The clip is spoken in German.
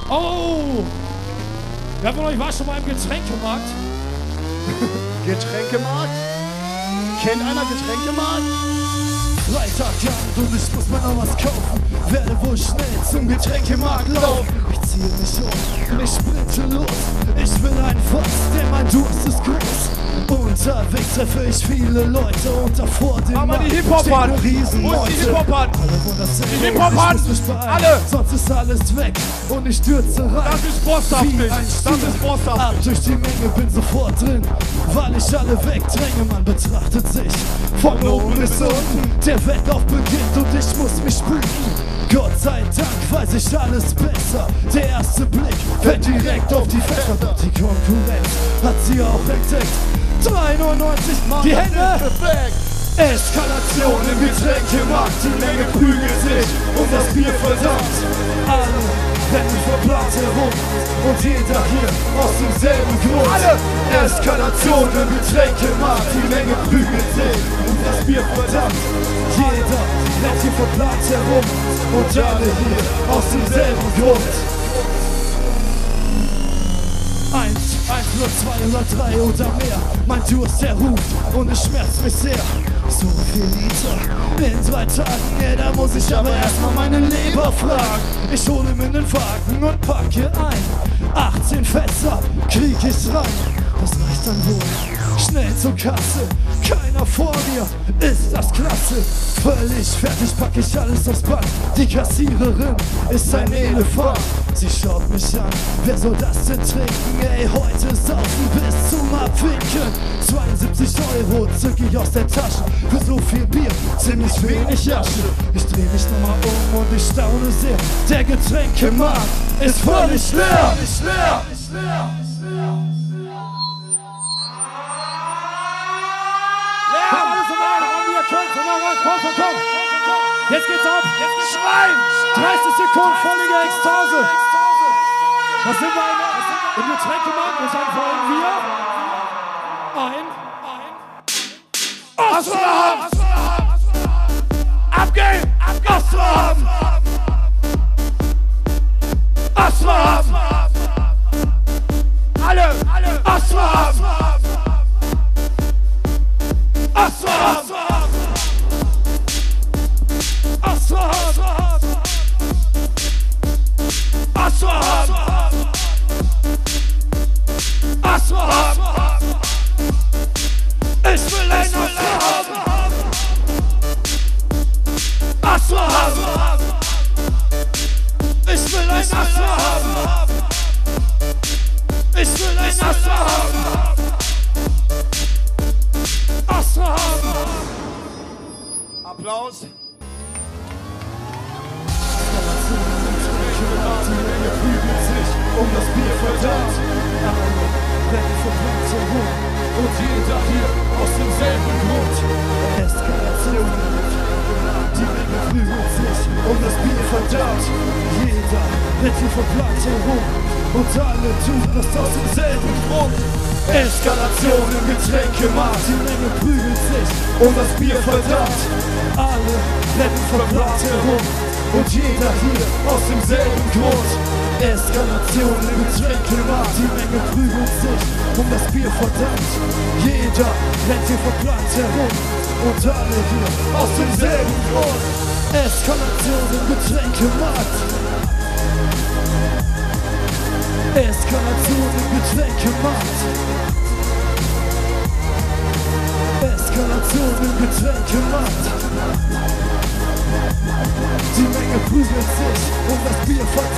Oh! Wer von euch war schon mal im Getränkemarkt? Getränkemarkt? Kennt einer Getränkemarkt? Freitagabend und ich muss mir noch was kaufen. Werde wohl schnell zum Getränkemarkt laufen. Ich ziehe mich um und ich sprinte los. Ich will ein Fass, denn mein Durst ist groß. Unterwegs treffe ich viele Leute und davor den Aber die Hip-Hop-Band! Wo ist die Hip-Hop-Band? Die Hip-Hop-Band! Alle! Sonst ist alles weg und ich stürze rein. Das ist Bosshaft nicht! Das ist Bosshaft! Ab durch die Menge, bin sofort drin, weil ich alle wegdränge. Man betrachtet sich von oben bis unten. Der Wettlauf beginnt und ich muss mich sputen. Gott sei Dank weiß ich alles besser. Der erste Blick fällt direkt auf die Fächer. Doch die Konkurrenz hat sie auch entdeckt. 3,99 Mann, die Hände! Eskalation im Getränkemarkt. Die Menge prügelt sich und das Bier verdammt. Alle rennen verbrannt herum und jeder hier aus demselben Grund. Alle! Eskalation im Getränkemarkt. Die Menge prügelt sich und das Bier verdammt. Jeder rennt hier verbrannt herum und alle hier aus demselben Grund. 1 plus 2 oder 3 oder mehr. Mein Durst, der ruft und es schmerzt mich sehr. So viel Liter in 3 Tagen, ja, da muss ich aber erstmal meine Leber fragen. Ich hole mir den Wagen und packe ein. 18 Fässer krieg ich rein. Das reicht dann wohl. Schnell zur Kasse, keiner vor mir, ist das klasse. Völlig fertig pack ich alles aufs Band. Die Kassiererin ist ein Elefant. Sie schaut mich an, wer soll das denn trinken? Ey, heute saufen bis zum Abwinken. 72 € zück ich aus der Tasche. Für so viel Bier, ziemlich wenig Asche. Ich dreh mich nochmal um und ich staune sehr. Der Getränkemarkt ist völlig leer. Komm! Jetzt geht's ab! Schreien! 30 Sekunden völlige Ekstase! Das sind wir im Getränkemarkt und dann wollen wir Asram! Abgehen! Asram! Asram! Alle! Asram! Asram! Asram! Ich will ein Asram! Asram! Ich will ein Asram! Ich will ein Asram! Asram! Applaus. Um das Bier verdammt. Alle rennen verbrannt herum und jeder hier aus demselben Grund. Eskalation. Die Menge prügelt sich um das Bier verdammt. Jeder rennt hier verbrannt herum und alle tun das aus demselben Grund. Eskalation im Getränkemarkt. Die Menge prügelt sich um das Bier verdammt. Alle rennen verbrannt herum und jeder hier aus demselben Grund. Eskalation im Getränkemarkt. Die Menge prügelt sich um das Bier verdammt. Jeder rennt hier verbrannt herum und alle hier aus demselben Grund. Eskalation im Getränkemarkt. Eskalation im Getränkemarkt. Eskalation im Getränkemarkt. Die Menge prügelt sich um das Bier verdammt.